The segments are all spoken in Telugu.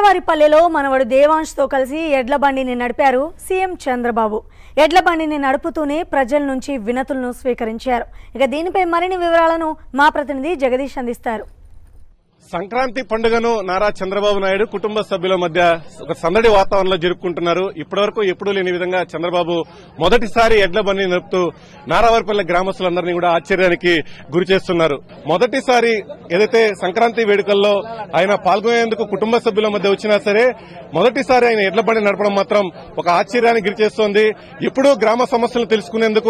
నారావారిపల్లెలో మనవడు దేవాంష్ తో కలిసి ఎడ్ల బండిని నడిపారు సీఎం చంద్రబాబు. ఎడ్ల బండిని నడుపుతూనే ప్రజల నుంచి వినతులను స్వీకరించారు. ఇక దీనిపై మరిన్ని వివరాలను మా ప్రతినిధి జగదీష్ అందిస్తారు. సంక్రాంతి పండుగను నారా చంద్రబాబు నాయుడు కుటుంబ సభ్యుల మధ్య ఒక సందడి వాతావరణంలో జరుపుకుంటున్నారు. ఇప్పటివరకు ఎప్పుడూ లేని విధంగా చంద్రబాబు మొదటిసారి ఎడ్ల బండిని నడుపుతూ నారావారిపల్లె గ్రామస్తులందరినీ కూడా ఆశ్చర్యానికి గురి చేస్తున్నారు. మొదటిసారి ఏదైతే సంక్రాంతి వేడుకల్లో ఆయన పాల్గొనేందుకు కుటుంబ సభ్యుల మధ్య వచ్చినా సరే మొదటిసారి ఆయన ఎడ్ల బండి నడపడం మాత్రం ఒక ఆశ్చర్యానికి గురి చేస్తోంది. ఎప్పుడూ గ్రామ సమస్యలు తెలుసుకునేందుకు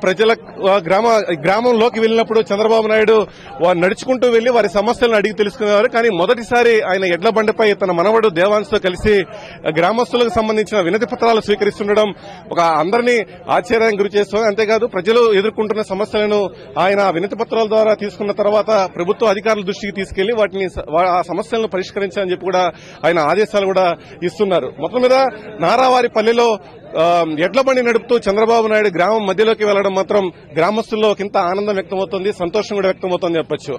గ్రామంలోకి వెళ్లినప్పుడు చంద్రబాబు నాయుడు నడుచుకుంటూ వెళ్లి వారి సమస్యలను అడిగి తెలుసుకునేవారు. కానీ మొదటిసారి ఆయన ఎడ్ల బండిపై తన మనవడు దేవాంశ్ తో కలిసి గ్రామస్తులకు సంబంధించిన వినతి పత్రాలు స్వీకరిస్తుండడం ఒక అందరినీ ఆశ్చర్యానికి గురి చేస్తోంది. అంతేకాదు ప్రజలు ఎదుర్కొంటున్న సమస్యలను ఆయన వినతి పత్రాల ద్వారా తీసుకున్న తర్వాత ప్రభుత్వ అధికారుల దృష్టికి తీసుకెళ్లి వాటిని ఆ సమస్యలను పరిష్కరించాలని చెప్పి కూడా ఆయన ఆదేశాలు కూడా ఇస్తున్నారు. మొత్తం మీద నారావారిపల్లెలో ఎడ్ల బండి నడుపుతూ చంద్రబాబు నాయుడు గ్రామం మధ్యలోకి వెళ్లడం మాత్రం గ్రామస్తుల్లో కింత ఆనందం వ్యక్తమవుతోంది, సంతోషం కూడా వ్యక్తమవుతోంది చెప్పొచ్చు.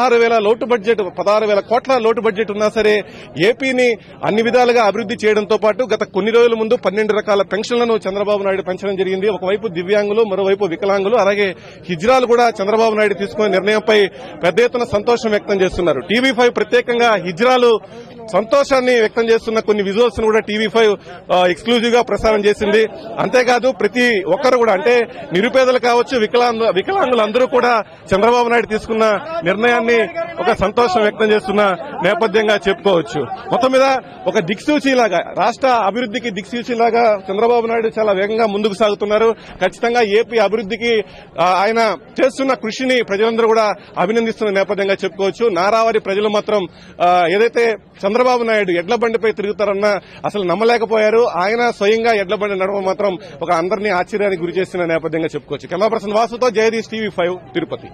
16,000 కోట్ల లోటు బడ్జెట్ ఉన్నా సరే ఏపీని అన్ని విధాలుగా అభివృద్ది చేయడంతో పాటు గత కొన్ని రోజుల ముందు 12 రకాల పెన్షన్లను చంద్రబాబు నాయుడు పెంచడం జరిగింది. ఒకవైపు దివ్యాంగులు, మరోవైపు వికలాంగులు, అలాగే హిజ్రాలు కూడా చంద్రబాబు నాయుడు తీసుకున్న నిర్ణయంపై పెద్ద ఎత్తున సంతోషం వ్యక్తం చేస్తున్నారు. TV5 ప్రత్యేకంగా హిజ్రాలు సంతోషాన్ని వ్యక్తం చేస్తున్న కొన్ని విజువల్స్ ను కూడా TV5 ఎక్స్క్లూజివ్ గా ప్రసారం చేసింది. అంతేకాదు ప్రతి ఒక్కరు కూడా అంటే నిరుపేదలు కావచ్చు, వికలాంగులందరూ కూడా చంద్రబాబు నాయుడు తీసుకున్న నిర్ణయాన్ని ఒక సంతోషం వ్యక్తం చేస్తున్న నేపథ్యంగా చెప్పుకోవచ్చు. మొత్తం మీద ఒక దిక్సూచిలాగా రాష్ట్ర అభివృద్దికి దిక్సూచిలాగా చంద్రబాబు నాయుడు చాలా వేగంగా ముందుకు సాగుతున్నారు. ఖచ్చితంగా ఏపీ అభివృద్దికి ఆయన చేస్తున్న కృషిని ప్రజలందరూ కూడా అభినందిస్తున్న నేపథ్యంగా చెప్పుకోవచ్చు. నారావారి ప్రజలు మాత్రం ఏదైతే చంద్రబాబు నాయుడు ఎడ్ల బండిపై తిరుగుతారన్నా అసలు నమ్మలేకపోయారు. ఆయన స్వయంగా ఎడ్ల బండి నడవడం మాత్రం ఒక అందరినీ ఆశ్చర్యానికి గురి చేస్తున్న నేపథ్యంగా చెప్పుకోవచ్చు. కెమెరా పర్సన్ వాసుతో జగదీష్, TV5 తిరుపతి.